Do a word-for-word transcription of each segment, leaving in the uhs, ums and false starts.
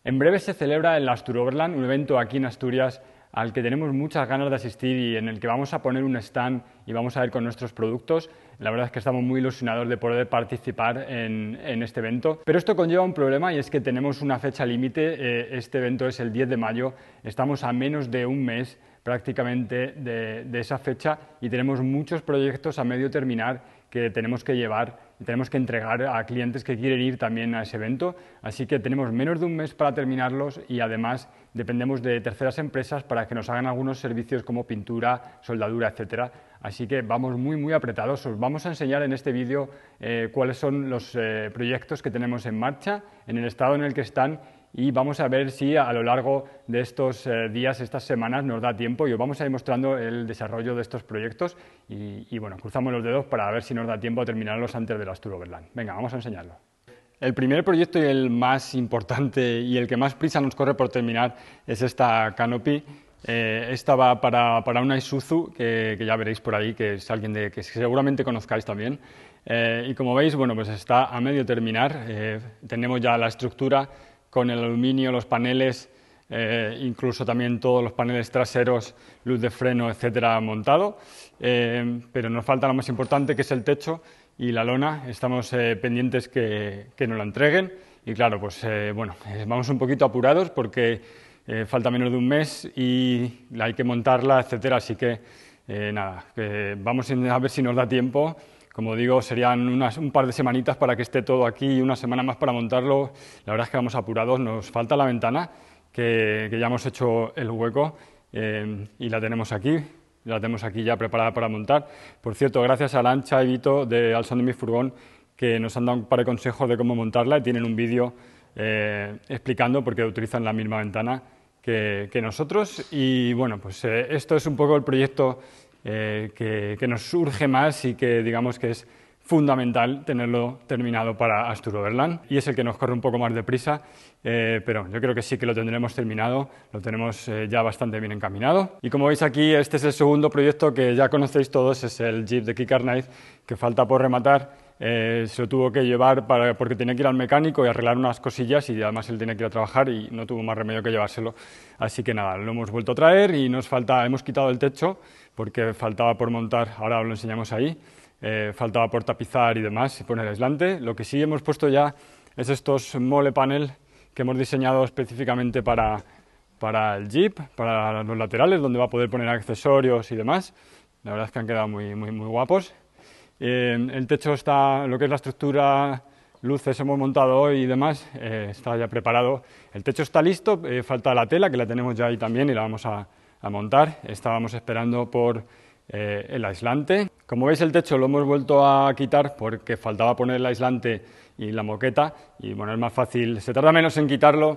En breve se celebra el Asturoverland, un evento aquí en Asturias al que tenemos muchas ganas de asistir y en el que vamos a poner un stand y vamos a ir con nuestros productos. La verdad es que estamos muy ilusionados de poder participar en, en este evento. Pero esto conlleva un problema y es que tenemos una fecha límite. Eh, este evento es el diez de mayo, estamos a menos de un mes prácticamente de, de esa fecha y tenemos muchos proyectos a medio terminar que tenemos que llevar y tenemos que entregar a clientes que quieren ir también a ese evento. Así que tenemos menos de un mes para terminarlos y además dependemos de terceras empresas para que nos hagan algunos servicios como pintura, soldadura, etcétera. Así que vamos muy muy apretados. Os vamos a enseñar en este vídeo eh, cuáles son los eh, proyectos que tenemos en marcha, en el estado en el que están, y vamos a ver si a lo largo de estos eh, días, estas semanas, nos da tiempo y os vamos a ir mostrando el desarrollo de estos proyectos y, y bueno, cruzamos los dedos para ver si nos da tiempo a terminarlos antes del Asturoverland. Venga, vamos a enseñarlo. El primer proyecto y el más importante y el que más prisa nos corre por terminar es esta canopy. Eh, esta va para, para una Isuzu que, que ya veréis por ahí, que es alguien de, que seguramente conozcáis también. Eh, y como veis, bueno, pues está a medio terminar. Eh, tenemos ya la estructura con el aluminio, los paneles, eh, incluso también todos los paneles traseros, luz de freno, etcétera, montado. Eh, pero nos falta lo más importante, que es el techo y la lona. Estamos eh, pendientes que, que nos la entreguen y claro, pues eh, bueno, eh, vamos un poquito apurados porque eh, falta menos de un mes y hay que montarla, etcétera. Así que eh, nada, eh, vamos a ver si nos da tiempo. Como digo, serían unas, un par de semanitas para que esté todo aquí y una semana más para montarlo. La verdad es que vamos apurados, nos falta la ventana, que, que ya hemos hecho el hueco eh, y la tenemos aquí, la tenemos aquí ya preparada para montar. Por cierto, gracias a Arancha y Vito de Al Son de mi Furgón, que nos han dado un par de consejos de cómo montarla y tienen un vídeo eh, explicando por qué utilizan la misma ventana que, que nosotros. Y bueno, pues eh, esto es un poco el proyecto Eh, que, que nos surge más y que digamos que es fundamental tenerlo terminado para Asturoverland y es el que nos corre un poco más deprisa, eh, pero yo creo que sí que lo tendremos terminado, lo tenemos eh, ya bastante bien encaminado. Y como veis aquí, este es el segundo proyecto que ya conocéis todos, es el Jeep de Kick Arnaiz, que falta por rematar. Eh, se lo tuvo que llevar para, porque tenía que ir al mecánico y arreglar unas cosillas y además él tenía que ir a trabajar y no tuvo más remedio que llevárselo. Así que nada, lo hemos vuelto a traer y nos falta, hemos quitado el techo porque faltaba por montar, ahora os lo enseñamos ahí, eh, faltaba por tapizar y demás y poner aislante. Lo que sí hemos puesto ya es estos mole panel que hemos diseñado específicamente para, para el Jeep, para los laterales, donde va a poder poner accesorios y demás. La verdad es que han quedado muy, muy, muy guapos. Eh, el techo está, lo que es la estructura, luces hemos montado hoy y demás, eh, está ya preparado. El techo está listo, eh, falta la tela, que la tenemos ya ahí también y la vamos a, a montar. Estábamos esperando por eh, el aislante. Como veis, el techo lo hemos vuelto a quitar porque faltaba poner el aislante y la moqueta y bueno, es más fácil, se tarda menos en quitarlo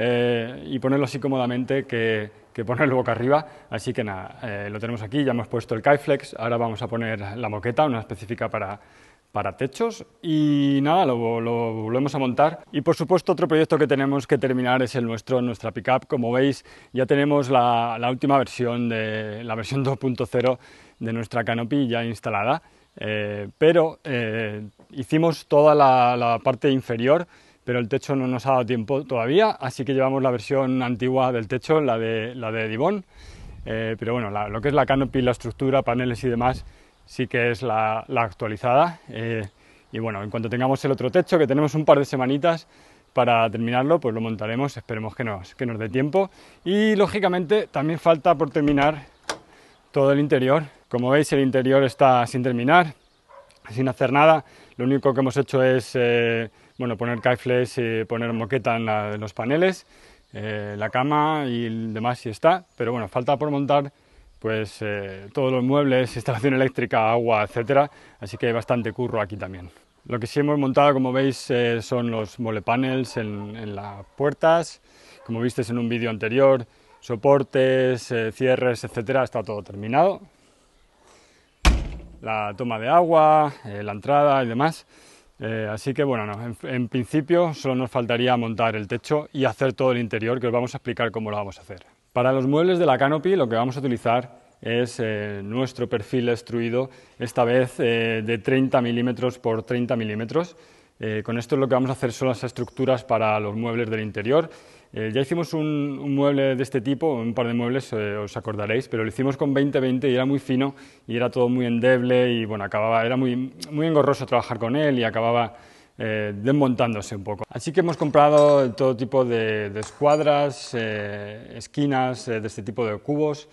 eh, y ponerlo así cómodamente que, que ponerlo boca arriba, así que nada, eh, lo tenemos aquí, ya hemos puesto el Kaiflex, ahora vamos a poner la moqueta, una específica para, para techos y nada, lo, lo volvemos a montar. Y por supuesto otro proyecto que tenemos que terminar es el nuestro, nuestra pickup. Como veis, ya tenemos la, la última versión, de la versión dos punto cero de nuestra canopy ya instalada. Eh, pero eh, hicimos toda la, la parte inferior, pero el techo no nos ha dado tiempo todavía, así que llevamos la versión antigua del techo, la de, la de Dibón, eh, pero bueno, la, lo que es la canopy, la estructura, paneles y demás, sí que es la, la actualizada. Eh, y bueno, en cuanto tengamos el otro techo, que tenemos un par de semanitas para terminarlo, pues lo montaremos, esperemos que nos, que nos dé tiempo. Y lógicamente también falta por terminar todo el interior. Como veis, el interior está sin terminar, sin hacer nada. Lo único que hemos hecho es eh, bueno, poner Kaiflex y poner moqueta en, la, en los paneles, eh, la cama y el demás sí está, pero bueno, falta por montar pues eh, todos los muebles, instalación eléctrica, agua, etcétera. Así que hay bastante curro aquí también. Lo que sí hemos montado, como veis, eh, son los mole panels en, en las puertas, como visteis en un vídeo anterior, soportes, eh, cierres, etcétera. Está todo terminado. La toma de agua, eh, la entrada y demás. Eh, así que bueno, no, en, en principio solo nos faltaría montar el techo y hacer todo el interior, que os vamos a explicar cómo lo vamos a hacer. Para los muebles de la canopy lo que vamos a utilizar es eh, nuestro perfil extruido, esta vez eh, de treinta milímetros por treinta milímetros. Eh, con esto lo que vamos a hacer son las estructuras para los muebles del interior. Eh, ya hicimos un, un mueble de este tipo, un par de muebles, eh, os acordaréis, pero lo hicimos con veinte veinte y era muy fino y era todo muy endeble y bueno, acababa, era muy, muy engorroso trabajar con él y acababa eh, desmontándose un poco. Así que hemos comprado todo tipo de, de escuadras, eh, esquinas eh, de este tipo de cubos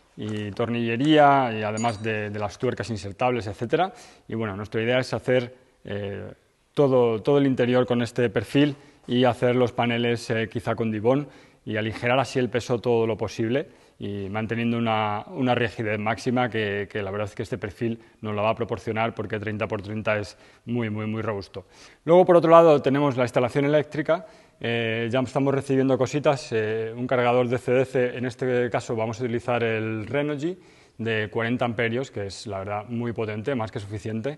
y tornillería y además de, de las tuercas insertables, etcétera. Y bueno, nuestra idea es hacer eh, todo, todo el interior con este perfil y hacer los paneles eh, quizá con Dibond y aligerar así el peso todo lo posible y manteniendo una, una rigidez máxima que, que la verdad es que este perfil nos la va a proporcionar porque treinta por treinta es muy, muy, muy robusto. Luego, por otro lado, tenemos la instalación eléctrica. Eh, ya estamos recibiendo cositas, eh, un cargador D C D C, en este caso vamos a utilizar el Renogy de cuarenta amperios, que es la verdad muy potente, más que suficiente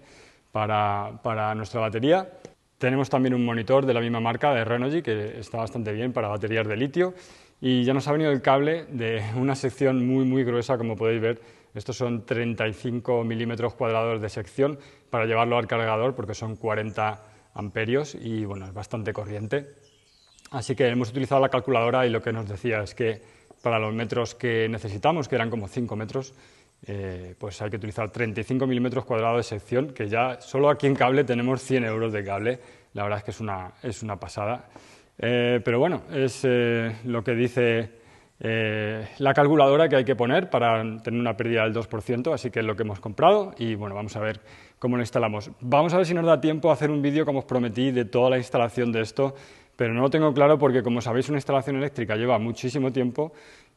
para, para nuestra batería. Tenemos también un monitor de la misma marca, de Renogy, que está bastante bien para baterías de litio. Y ya nos ha venido el cable de una sección muy, muy gruesa, como podéis ver. Estos son treinta y cinco milímetros cuadrados de sección para llevarlo al cargador, porque son cuarenta amperios y bueno, es bastante corriente. Así que hemos utilizado la calculadora y lo que nos decía es que para los metros que necesitamos, que eran como cinco metros, Eh, pues hay que utilizar treinta y cinco milímetros cuadrados de sección, que ya solo aquí en cable tenemos cien euros de cable. La verdad es que es una, es una pasada. Eh, pero bueno, es eh, lo que dice eh, la calculadora que hay que poner para tener una pérdida del dos por ciento, así que es lo que hemos comprado y bueno, vamos a ver cómo lo instalamos. Vamos a ver si nos da tiempo a hacer un vídeo, como os prometí, de toda la instalación de esto, pero no lo tengo claro porque, como sabéis, una instalación eléctrica lleva muchísimo tiempo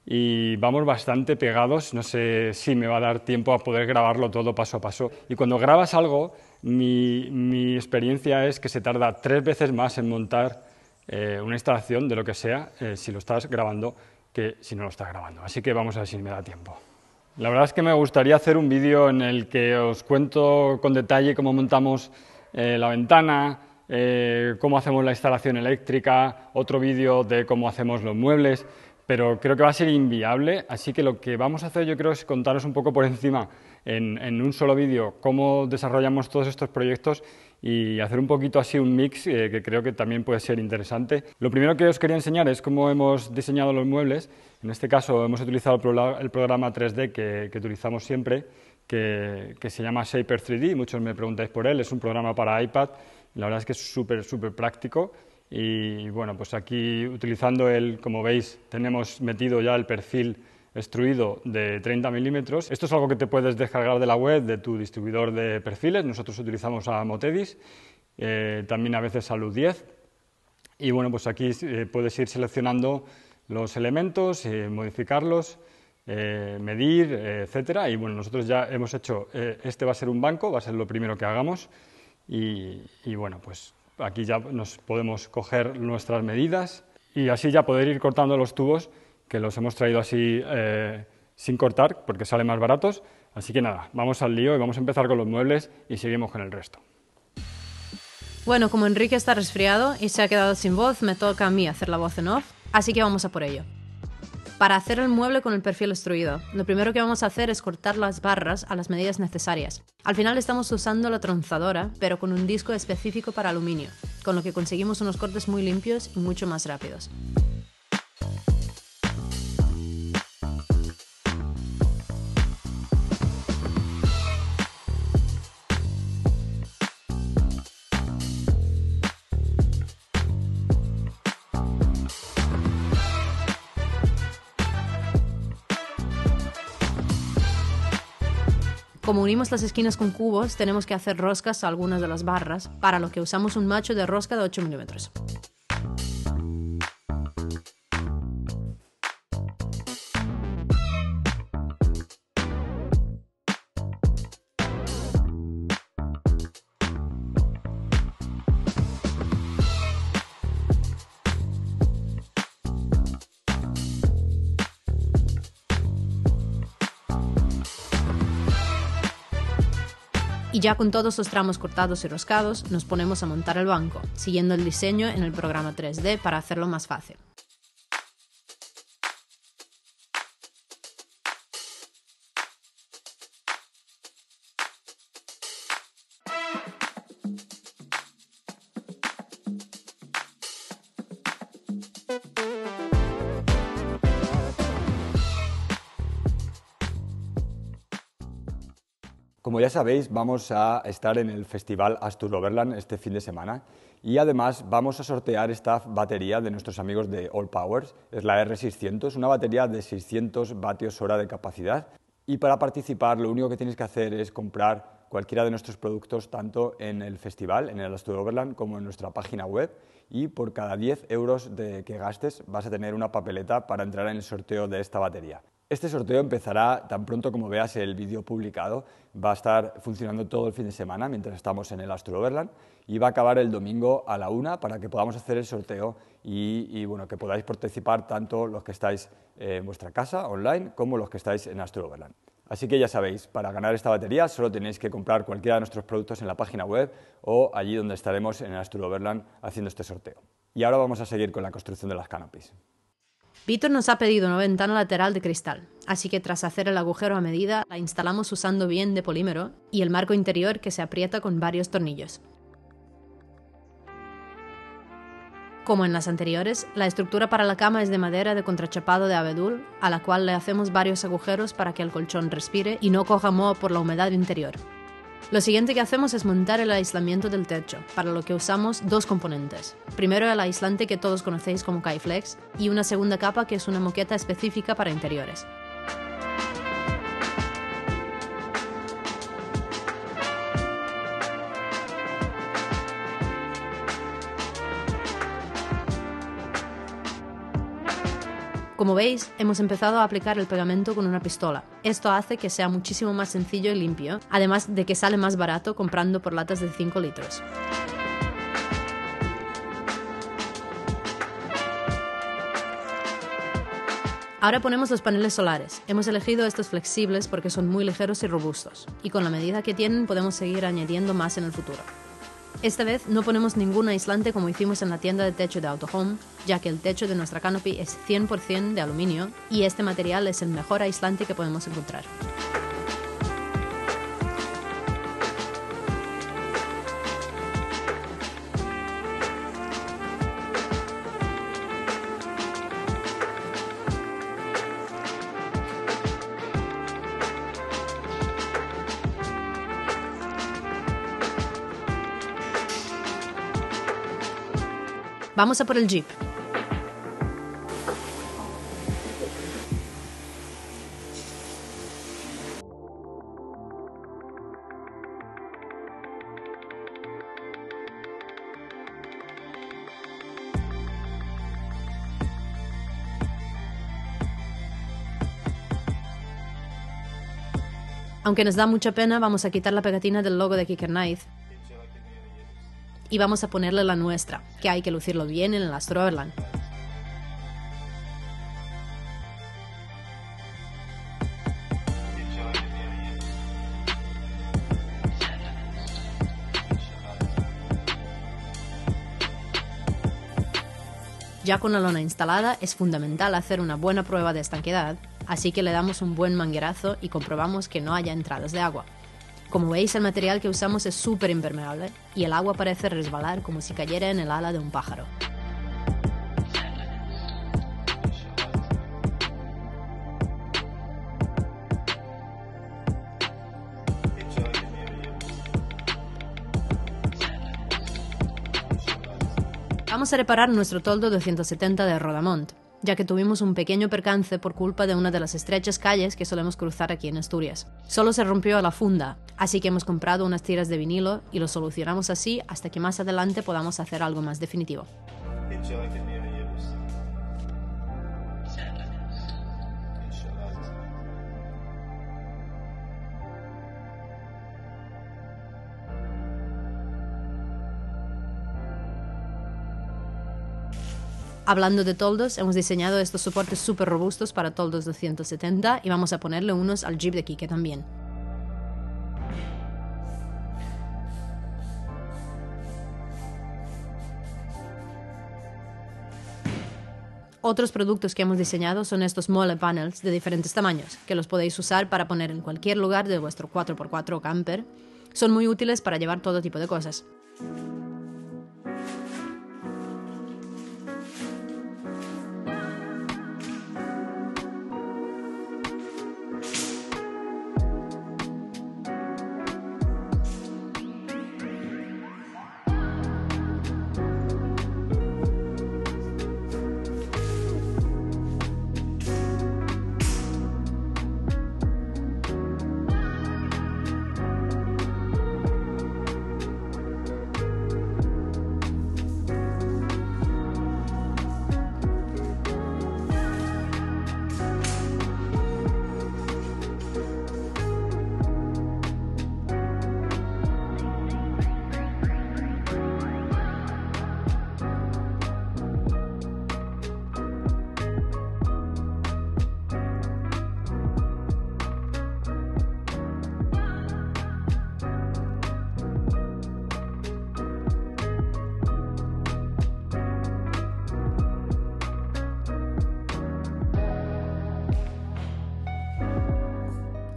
y vamos bastante pegados, no sé si me va a dar tiempo a poder grabarlo todo paso a paso. Y cuando grabas algo, mi, mi experiencia es que se tarda tres veces más en montar eh, una instalación de lo que sea, eh, si lo estás grabando, que si no lo estás grabando. Así que vamos a ver si me da tiempo. La verdad es que me gustaría hacer un vídeo en el que os cuento con detalle cómo montamos eh, la ventana, eh, cómo hacemos la instalación eléctrica, otro vídeo de cómo hacemos los muebles, pero creo que va a ser inviable, así que lo que vamos a hacer yo creo es contaros un poco por encima en, en un solo vídeo cómo desarrollamos todos estos proyectos y hacer un poquito así un mix eh, que creo que también puede ser interesante. Lo primero que os quería enseñar es cómo hemos diseñado los muebles. En este caso hemos utilizado el, pro el programa tres D que, que utilizamos siempre, que, que se llama Shaper tres D, muchos me preguntáis por él, es un programa para iPad, la verdad es que es súper, súper práctico. Y bueno, pues aquí utilizando el, como veis, tenemos metido ya el perfil extruido de treinta milímetros. Esto es algo que te puedes descargar de la web, de tu distribuidor de perfiles. Nosotros utilizamos a Motedis, eh, también a veces a Luz diez. Y bueno, pues aquí eh, puedes ir seleccionando los elementos, eh, modificarlos, eh, medir, eh, etcétera. Y bueno, nosotros ya hemos hecho, eh, este va a ser un banco, va a ser lo primero que hagamos. Y, y bueno, pues aquí ya nos podemos coger nuestras medidas y así ya poder ir cortando los tubos, que los hemos traído así eh, sin cortar porque salen más baratos. Así que nada, vamos al lío y vamos a empezar con los muebles y seguimos con el resto. Bueno, como Enrique está resfriado y se ha quedado sin voz, me toca a mí hacer la voz en off, así que vamos a por ello. Para hacer el mueble con el perfil extruido, lo primero que vamos a hacer es cortar las barras a las medidas necesarias. Al final estamos usando la tronzadora, pero con un disco específico para aluminio, con lo que conseguimos unos cortes muy limpios y mucho más rápidos. Como unimos las esquinas con cubos, tenemos que hacer roscas a algunas de las barras, para lo que usamos un macho de rosca de ocho milímetros. Y ya con todos los tramos cortados y roscados, nos ponemos a montar el banco, siguiendo el diseño en el programa tres D para hacerlo más fácil. Como ya sabéis, vamos a estar en el Festival Astur Overland este fin de semana y además vamos a sortear esta batería de nuestros amigos de All Powers, es la R seiscientos, una batería de seiscientos vatios hora de capacidad. Y para participar lo único que tienes que hacer es comprar cualquiera de nuestros productos tanto en el festival, en el Astur Overland, como en nuestra página web, y por cada diez euros de que gastes vas a tener una papeleta para entrar en el sorteo de esta batería. Este sorteo empezará tan pronto como veas el vídeo publicado, va a estar funcionando todo el fin de semana mientras estamos en el Astur Overland y va a acabar el domingo a la una para que podamos hacer el sorteo y, y bueno, que podáis participar tanto los que estáis en vuestra casa online como los que estáis en Astur Overland. Así que ya sabéis, para ganar esta batería solo tenéis que comprar cualquiera de nuestros productos en la página web o allí donde estaremos en el Astur Overland haciendo este sorteo. Y ahora vamos a seguir con la construcción de las canopies. Víctor nos ha pedido una ventana lateral de cristal, así que tras hacer el agujero a medida, la instalamos usando bien de polímero y el marco interior que se aprieta con varios tornillos. Como en las anteriores, la estructura para la cama es de madera de contrachapado de abedul, a la cual le hacemos varios agujeros para que el colchón respire y no coja moho por la humedad interior. Lo siguiente que hacemos es montar el aislamiento del techo, para lo que usamos dos componentes. Primero el aislante que todos conocéis como Kaiflex y una segunda capa que es una moqueta específica para interiores. Como veis, hemos empezado a aplicar el pegamento con una pistola. Esto hace que sea muchísimo más sencillo y limpio, además de que sale más barato comprando por latas de cinco litros. Ahora ponemos los paneles solares. Hemos elegido estos flexibles porque son muy ligeros y robustos, y con la medida que tienen podemos seguir añadiendo más en el futuro. Esta vez no ponemos ningún aislante como hicimos en la tienda de techo de Autohome, ya que el techo de nuestra canopy es cien por cien de aluminio y este material es el mejor aislante que podemos encontrar. Vamos a por el Jeep. Aunque nos da mucha pena, vamos a quitar la pegatina del logo de Kicker Knife y vamos a ponerle la nuestra, que hay que lucirlo bien en el Astur Overland. Ya con la lona instalada, es fundamental hacer una buena prueba de estanqueidad, así que le damos un buen manguerazo y comprobamos que no haya entradas de agua. Como veis, el material que usamos es súper impermeable y el agua parece resbalar como si cayera en el ala de un pájaro. Vamos a reparar nuestro toldo doscientos setenta de Rodamont, ya que tuvimos un pequeño percance por culpa de una de las estrechas calles que solemos cruzar aquí en Asturias. Solo se rompió a la funda, así que hemos comprado unas tiras de vinilo y lo solucionamos así hasta que más adelante podamos hacer algo más definitivo. Hablando de toldos, hemos diseñado estos soportes súper robustos para toldos doscientos setenta y vamos a ponerle unos al Jeep de Quique también. Otros productos que hemos diseñado son estos mole panels de diferentes tamaños, que los podéis usar para poner en cualquier lugar de vuestro cuatro por cuatro o camper. Son muy útiles para llevar todo tipo de cosas.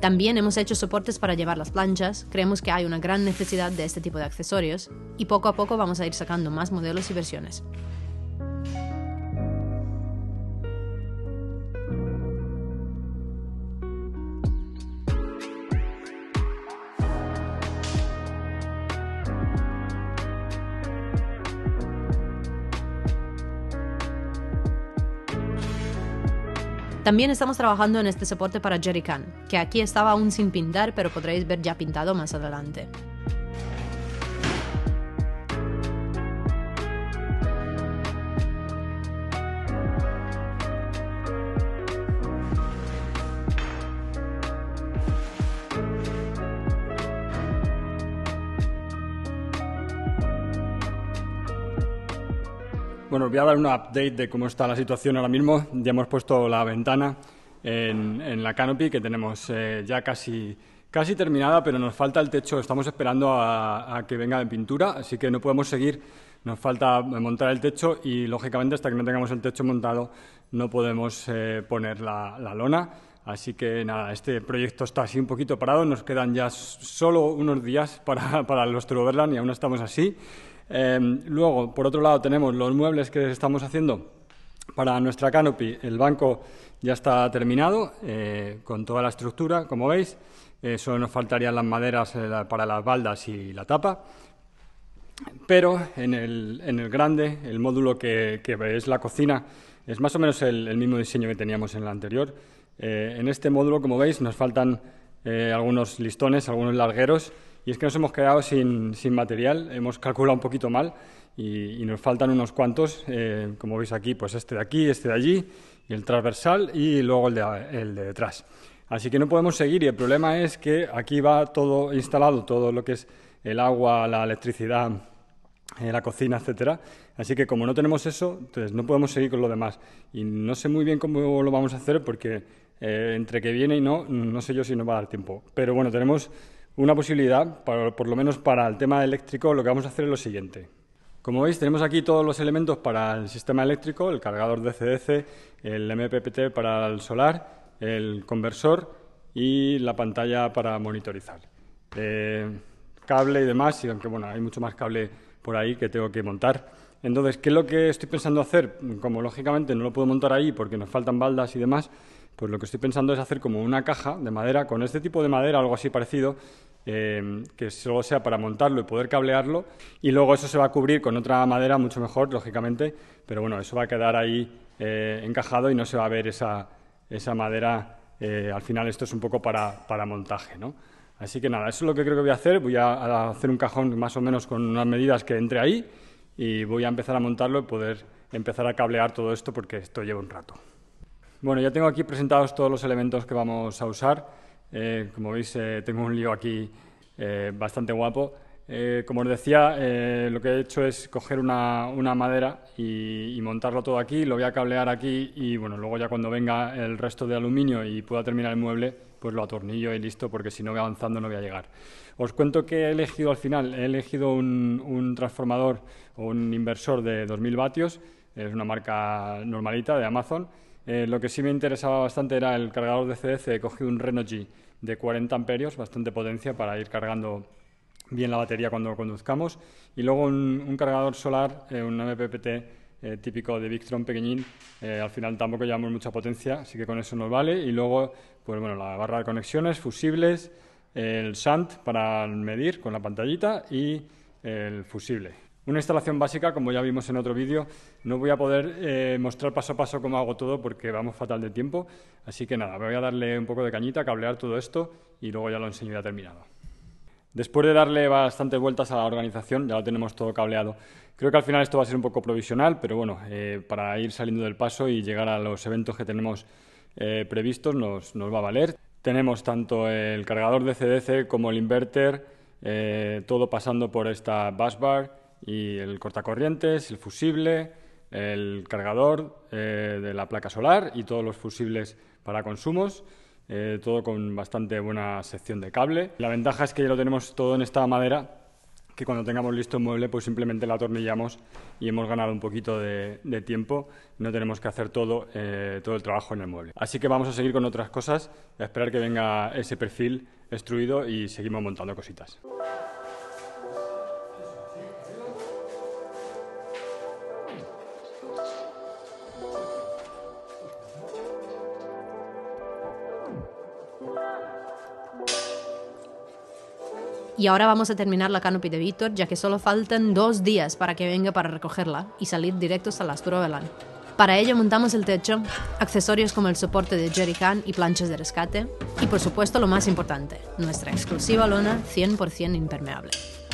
También hemos hecho soportes para llevar las planchas, creemos que hay una gran necesidad de este tipo de accesorios y poco a poco vamos a ir sacando más modelos y versiones. También estamos trabajando en este soporte para jerrycan, que aquí estaba aún sin pintar, pero podréis ver ya pintado más adelante. Bueno, os voy a dar un update de cómo está la situación ahora mismo. Ya hemos puesto la ventana en, en la canopy, que tenemos eh, ya casi, casi terminada, pero nos falta el techo. Estamos esperando a, a que venga de pintura, así que no podemos seguir. Nos falta montar el techo y, lógicamente, hasta que no tengamos el techo montado, no podemos eh, poner la, la lona. Así que, nada, este proyecto está así un poquito parado. Nos quedan ya solo unos días para, para los Truoverland y aún estamos así. Eh, luego, por otro lado, tenemos los muebles que estamos haciendo para nuestra canopy. El banco ya está terminado, eh, con toda la estructura, como veis. Eh, solo nos faltarían las maderas eh, para las baldas y la tapa. Pero en el, en el grande, el módulo que, que es la cocina, es más o menos el, el mismo diseño que teníamos en el anterior. Eh, en este módulo, como veis, nos faltan eh, algunos listones, algunos largueros. Y es que nos hemos quedado sin, sin material, hemos calculado un poquito mal y, y nos faltan unos cuantos, eh, como veis aquí, pues este de aquí, este de allí, y el transversal y luego el de, el de detrás. Así que no podemos seguir y el problema es que aquí va todo instalado, todo lo que es el agua, la electricidad, eh, la cocina, etcétera. Así que como no tenemos eso, entonces no podemos seguir con lo demás. Y no sé muy bien cómo lo vamos a hacer porque eh, entre que viene y no, no sé yo si nos va a dar tiempo. Pero bueno, tenemos una posibilidad, para, por lo menos para el tema eléctrico. Lo que vamos a hacer es lo siguiente. Como veis, tenemos aquí todos los elementos para el sistema eléctrico, el cargador D C D C, el M P P T para el solar, el conversor y la pantalla para monitorizar. Eh, cable y demás, y aunque bueno, hay mucho más cable por ahí que tengo que montar. Entonces, ¿qué es lo que estoy pensando hacer? Como lógicamente no lo puedo montar ahí porque nos faltan baldas y demás, pues lo que estoy pensando es hacer como una caja de madera, con este tipo de madera, algo así parecido, eh, que solo sea para montarlo y poder cablearlo, y luego eso se va a cubrir con otra madera mucho mejor, lógicamente, pero bueno, eso va a quedar ahí eh, encajado y no se va a ver esa, esa madera. Eh, al final esto es un poco para, para montaje, ¿no? Así que nada, eso es lo que creo que voy a hacer. Voy a, a hacer un cajón más o menos con unas medidas que entre ahí y voy a empezar a montarlo y poder empezar a cablear todo esto porque esto lleva un rato. Bueno, ya tengo aquí presentados todos los elementos que vamos a usar. Eh, como veis, eh, tengo un lío aquí eh, bastante guapo. Eh, como os decía, eh, lo que he hecho es coger una, una madera y, y montarlo todo aquí. Lo voy a cablear aquí y bueno, luego ya cuando venga el resto de aluminio y pueda terminar el mueble, pues lo atornillo y listo, porque si no voy avanzando no voy a llegar. Os cuento que he elegido al final, he elegido un, un transformador o un inversor de dos mil vatios. Es una marca normalita de Amazon. Eh, lo que sí me interesaba bastante era el cargador de C D C. He cogido un Renogy de cuarenta amperios, bastante potencia para ir cargando bien la batería cuando conduzcamos. Y luego un, un cargador solar, eh, un M P P T eh, típico de Victron pequeñín. Eh, al final tampoco llevamos mucha potencia, así que con eso nos vale. Y luego, pues bueno, la barra de conexiones, fusibles, el shunt para medir con la pantallita y el fusible. Una instalación básica, como ya vimos en otro vídeo. No voy a poder eh, mostrar paso a paso cómo hago todo porque vamos fatal de tiempo. Así que nada, voy a darle un poco de cañita, cablear todo esto y luego ya lo enseño ya terminado. Después de darle bastantes vueltas a la organización, ya lo tenemos todo cableado. Creo que al final esto va a ser un poco provisional, pero bueno, eh, para ir saliendo del paso y llegar a los eventos que tenemos eh, previstos nos, nos va a valer. Tenemos tanto el cargador de C D C como el inverter, eh, todo pasando por esta busbar, y el cortacorrientes, el fusible, el cargador eh, de la placa solar y todos los fusibles para consumos, eh, todo con bastante buena sección de cable. La ventaja es que ya lo tenemos todo en esta madera, que cuando tengamos listo el mueble pues simplemente la atornillamos y hemos ganado un poquito de, de tiempo, no tenemos que hacer todo, eh, todo el trabajo en el mueble. Así que vamos a seguir con otras cosas, a esperar que venga ese perfil extruido y seguimos montando cositas. Y ahora vamos a terminar la canopy de Víctor, ya que solo faltan dos días para que venga para recogerla y salir directos a la Asturo Overland. Para ello montamos el techo, accesorios como el soporte de jerrycan y planchas de rescate, y por supuesto lo más importante, nuestra exclusiva lona cien por cien impermeable.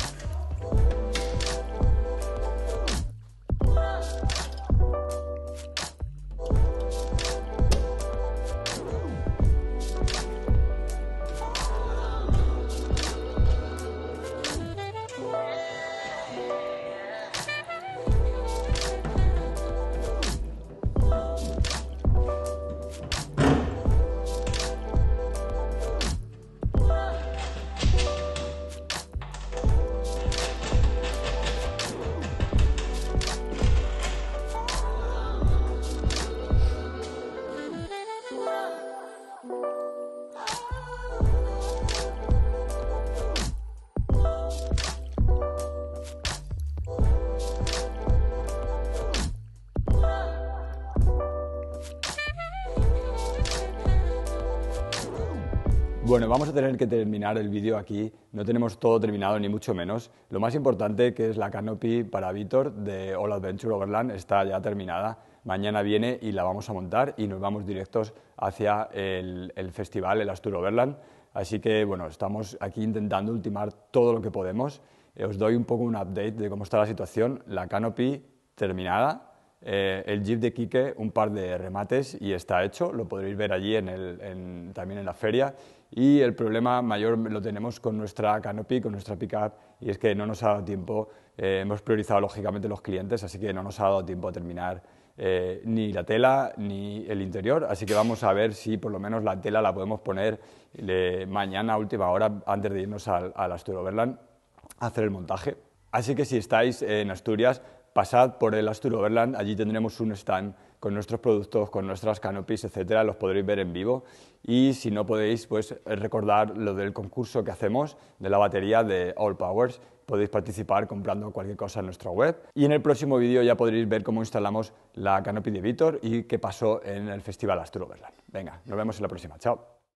Bueno, vamos a tener que terminar el vídeo aquí, no tenemos todo terminado ni mucho menos. Lo más importante, que es la canopy para Víctor de All Adventure Overland, está ya terminada. Mañana viene y la vamos a montar y nos vamos directos hacia el, el festival, el Asturo Overland. Así que bueno, estamos aquí intentando ultimar todo lo que podemos. Eh, os doy un poco un update de cómo está la situación. La canopy terminada, eh, el Jeep de Quique, un par de remates y está hecho. Lo podréis ver allí en el, en, también en la feria. Y el problema mayor lo tenemos con nuestra canopy, con nuestra pickup, y es que no nos ha dado tiempo, eh, hemos priorizado lógicamente los clientes, así que no nos ha dado tiempo a terminar eh, ni la tela ni el interior, así que vamos a ver si por lo menos la tela la podemos poner eh, mañana a última hora antes de irnos al, al Asturo Overland a hacer el montaje. Así que si estáis en Asturias, pasad por el Asturo Overland, allí tendremos un stand con nuestros productos, con nuestras canopies, etcétera, los podréis ver en vivo. Y si no podéis, pues recordar lo del concurso que hacemos de la batería de All Powers. Podéis participar comprando cualquier cosa en nuestra web. Y en el próximo vídeo ya podréis ver cómo instalamos la canopy de Víctor y qué pasó en el Festival Asturo Overland. Venga, nos vemos en la próxima. Chao.